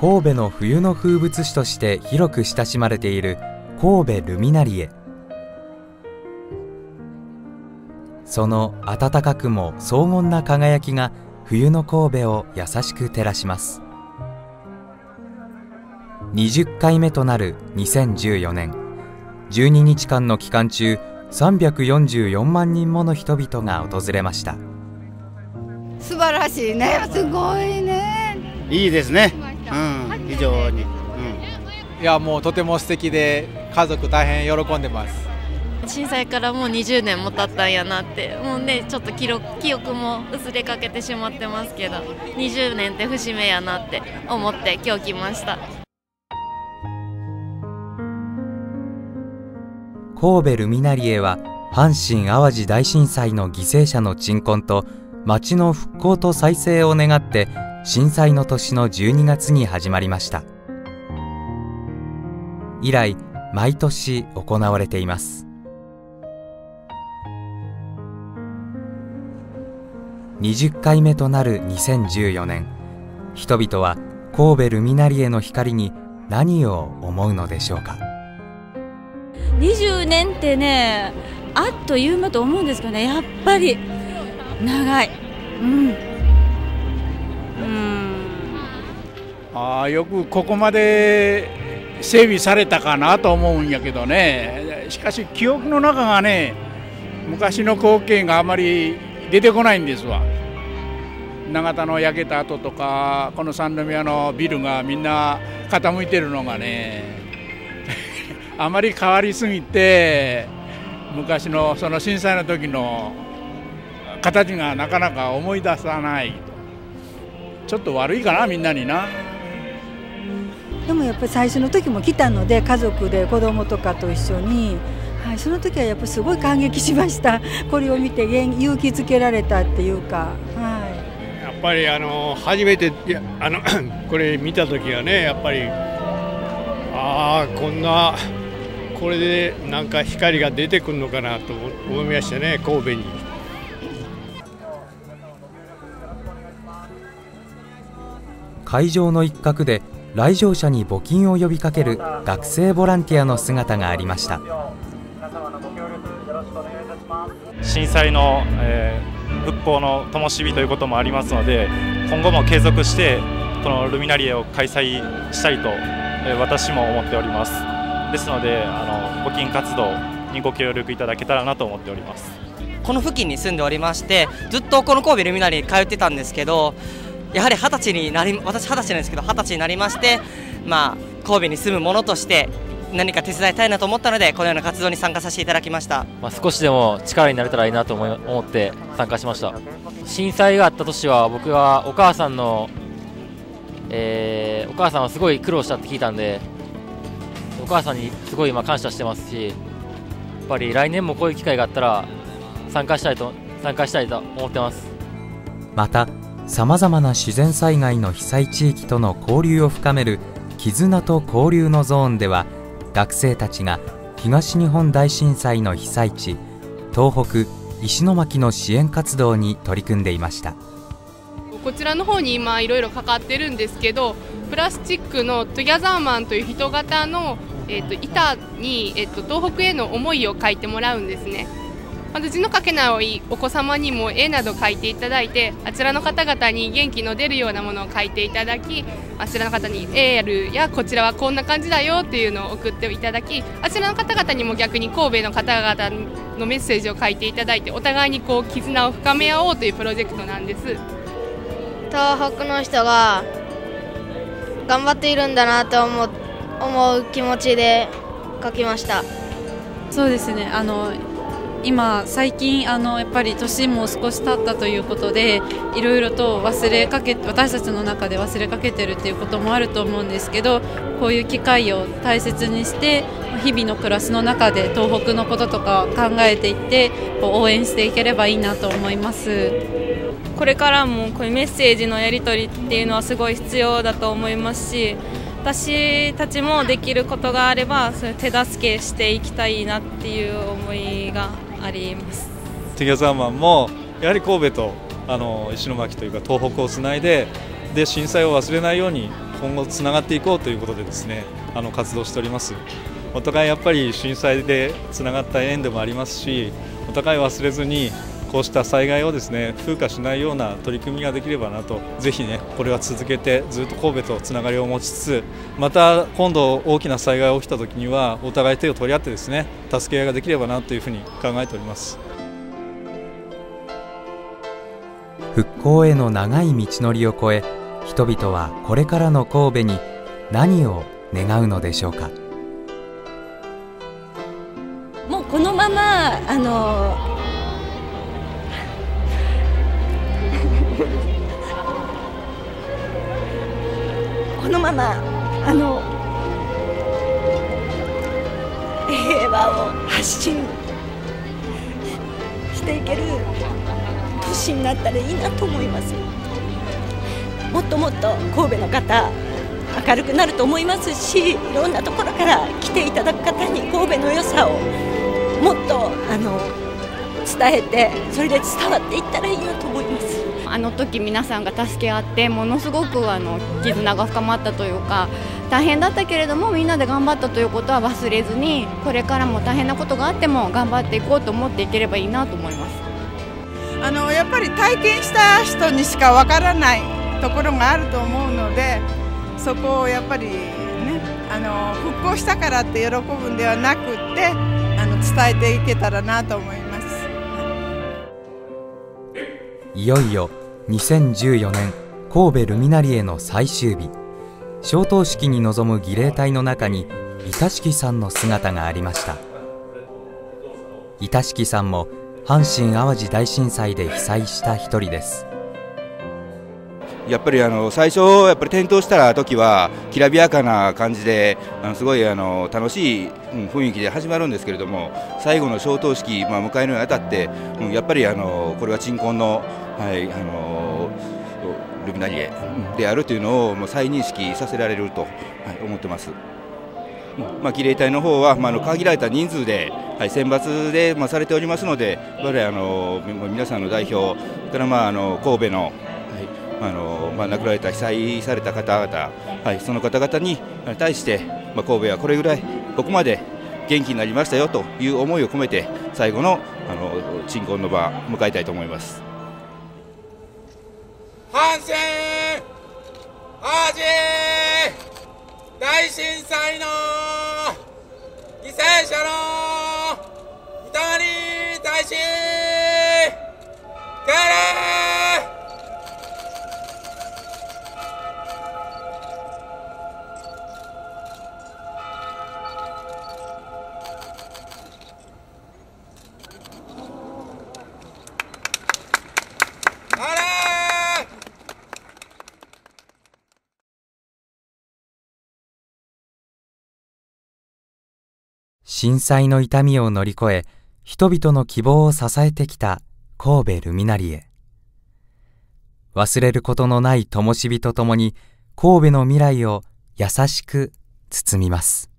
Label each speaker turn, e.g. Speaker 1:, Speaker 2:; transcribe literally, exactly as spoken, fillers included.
Speaker 1: 神戸の冬の風物詩として広く親しまれている神戸ルミナリエ。その暖かくも荘厳な輝きが冬の神戸を優しく照らします。にじゅっかいめとなるにせんじゅうよねん、じゅうににちかんの期間中さんびゃくよんじゅうよんまんにんもの人々が訪れました。
Speaker 2: 素晴らしいね、すごいね、
Speaker 3: いいですね、うん、非常に、うん、
Speaker 4: いやもうとても素敵で家族大変喜んでます。
Speaker 5: 震災からもうにじゅうねんも経ったんやなって、もうねちょっと記録記憶も薄れかけてしまってますけど、にじゅうねんって節目やなって思って今日来ました。
Speaker 1: 神戸ルミナリエは阪神・淡路大震災の犠牲者の鎮魂と町の復興と再生を願って震災の年のじゅうにがつに始まりました。以来毎年行われています。にじゅっかいめとなるにせんじゅうよねん、人々は神戸ルミナリエの光に何を思うのでしょうか。
Speaker 6: にじゅうねんってね、あっという間と思うんですけどね、やっぱり長い。うん。うん。
Speaker 7: ああ、よくここまで整備されたかなと思うんやけどね。しかし記憶の中がね、昔の光景があまり出てこないんですわ。長田の焼けた跡とか、この三宮のビルがみんな傾いてるのがねあまり変わりすぎて、昔のその震災の時の形がなかなか思い出さない。ちょっと悪いかな、みんなにな。
Speaker 2: でもやっぱり最初の時も来たので、家族で子供とかと一緒に、はい、その時はやっぱりすごい感激しました。これを見て勇気づけられたっていうか、はい、
Speaker 8: やっぱりあの初めていやあのこれ見た時はね、やっぱりああこんなこれでなんか光が出てくるのかなと思いましたね、神戸に。
Speaker 1: 会場の一角で来場者に募金を呼びかける学生ボランティアの姿がありました。
Speaker 9: 震災の、えー、復興の灯火ということもありますので、今後も継続してこのルミナリエを開催したいと、えー、私も思っております。ですのであの募金活動にご協力いただけたらなと思っております。
Speaker 10: この付近に住んでおりまして、ずっとこの神戸ルミナリエに通ってたんですけど、やはり二十歳になり私二十歳なんですけど、二十歳になりまして、まあ、神戸に住む者として何か手伝いたいなと思ったので、このような活動に参加させていただきました。
Speaker 11: まあ、少しでも力になれたらいいなと思い思って参加しました。震災があった年は僕はお母さんの、えー、お母さんはすごい苦労したって聞いたんで、お母さんにすごい今感謝してますし、やっぱり来年もこういう機会があったら参加したいと参加したいと思ってます。
Speaker 1: またさまざまな自然災害の被災地域との交流を深める絆と交流のゾーンでは、学生たちが東日本大震災の被災地東北石巻の支援活動に取り組んでいました。
Speaker 12: こちらの方に今いろいろかかってるんですけど、プラスチックのトゥギャザーマンという人型の、えー、と板に、えー、と東北への思いを書いてもらうんですね。まず字の書けないお子様にも絵など書いていただいて、あちらの方々に元気の出るようなものを書いていただき、あちらの方にエールやこちらはこんな感じだよっていうのを送っていただき、あちらの方々にも逆に神戸の方々のメッセージを書いていただいて、お互いにこう絆を深め合おうというプロジェクトなんです。
Speaker 13: 東北の人が頑張っているんだなと思う、思う気持ちで書きました。
Speaker 6: そうですね、あの今最近あのやっぱり年も少し経ったということで、いろいろと忘れかけ私たちの中で忘れかけてるっていうこともあると思うんですけど、こういう機会を大切にして日々の暮らしの中で東北のこととか考えていってこう応援していければいいなと思います。
Speaker 14: これからもこういうメッセージのやり取りっていうのはすごい必要だと思いますし、私たちもできることがあればそれ手助けしていきたいなっていう思いがあります。
Speaker 15: トゥギャザーマンもやはり神戸とあの石巻というか東北をつないで、で震災を忘れないように今後つながっていこうということでですね、あの活動しております。お互いやっぱり震災でつながった縁でもありますし、お互い忘れずにこうした災害をですね風化しないような取り組みができればなと、ぜひねこれは続けてずっと神戸とつながりを持ちつつ、また今度大きな災害が起きた時にはお互い手を取り合ってですね助け合いができればなというふうに考えております。
Speaker 1: 復興への長い道のりを越え、人々はこれからの神戸に何を願うのでしょうか。
Speaker 16: もうこのままあのこのままあの平和を発信していける年になったらいいなと思います。もっともっと神戸の方明るくなると思いますし、いろんなところから来ていただく方に神戸の良さをもっとあの伝えて、それで伝わっていったらいいなと思います。
Speaker 17: あの時皆さんが助け合ってものすごくあの絆が深まったというか、大変だったけれどもみんなで頑張ったということは忘れずに、これからも大変なことがあっても頑張っていこうと思っていければいいなと思います。
Speaker 18: あのやっぱり体験した人にしかわからないところがあると思うので、そこをやっぱりね、あの復興したからって喜ぶんではなくってあの伝えていけたらなと思います。
Speaker 1: いよいよにせんじゅうよねん神戸ルミナリエの最終日、消灯式に臨む儀礼隊の中に板敷さんの姿がありました。板敷さんも阪神・淡路大震災で被災した一人です。
Speaker 19: やっぱりあの最初やっぱり点灯した時はきらびやかな感じで、あのすごいあの楽しい雰囲気で始まるんですけれども、最後の消灯式、まあ、迎えるにあたって、うん、やっぱりあのこれは鎮魂の、はい、あのルミナリエであるというのをもう再認識させられると、はい、思ってます。まあ、儀礼隊の方は、まあ、あの限られた人数で、はい、選抜で、まあ、されておりますので、やっぱりあの皆さんの代表から、まあ、あの神戸の、はい、あのまあ、亡くなられた被災された方々、はい、その方々に対して、まあ、神戸はこれぐらいここまで元気になりましたよという思いを込めて、最後のあの鎮魂の場を迎えたいと思います。
Speaker 20: 阪神・淡路大震災の犠牲者の板張大使敬礼。
Speaker 1: 震災の痛みを乗り越え、人々の希望を支えてきた神戸ルミナリエ。忘れることのない灯火とともに神戸の未来を優しく包みます。